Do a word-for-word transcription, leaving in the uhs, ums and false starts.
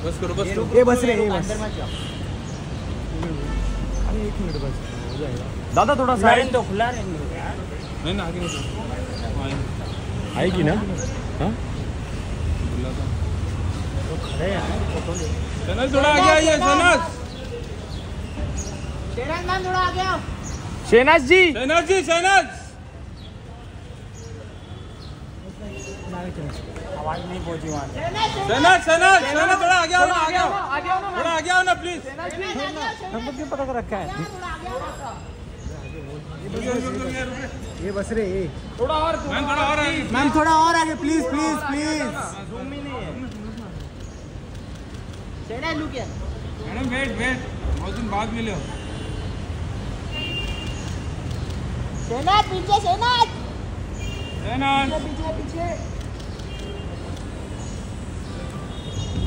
बस करो बस करो। ये बस रे ये बस। अंदर मत जाओ। अरे एक मिनट बस हो जाएगा। दादा थोड़ा साइड तो खुला रहने दो यार। नहीं ना आगे नहीं आएगी ना? हाँ खड़े यार फोटो ले। सनज थोड़ा आगे आइए सनज। शहनाज मैम थोड़ा आगे आओ। शहनाज जी शहनाज जी शहनाज। आवाज नहीं पहुंची वहाँ से। शहनाज शहनाज शहनाज थोड़ा आगे आओ ना आगे आओ आगे आओ ना थोड़ा आगे आओ ना प्लीज। हम लोग क्यों पता कर रखा है? ये बस रे ये थोड़ा और मैम थोड़ा और आगे मैम थोड़ा और आगे प्लीज प्लीज प्लीज। जूम ही नहीं है। शहनाज लुक यार। मैडम वेट वेट बहुत दिन बाद मिले हो। शहनाज पीछे शहनाज। शहनाज पीछे पीछे।